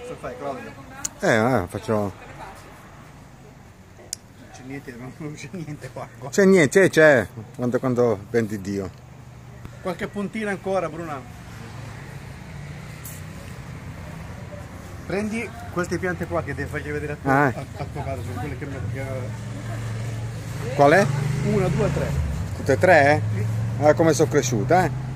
Cosa fai, Claudio? Faccio... Non c'è niente, non c'è niente qua. C'è niente, c'è. Quando vendi Dio. Qualche puntina ancora, Bruna. Prendi queste piante qua che ti faccio vedere a tuo padre, sono quelle che Qual è? 1, 2, 3. Tutte e tre? Come sono cresciute,